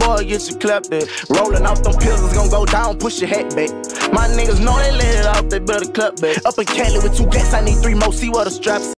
boy, get your clap back. Rolling off them pills, it's gon' go down, push your hat back. My niggas know they let it off, they better clap back. Up in Cali with 2 gas, I need 3 more, see what the straps.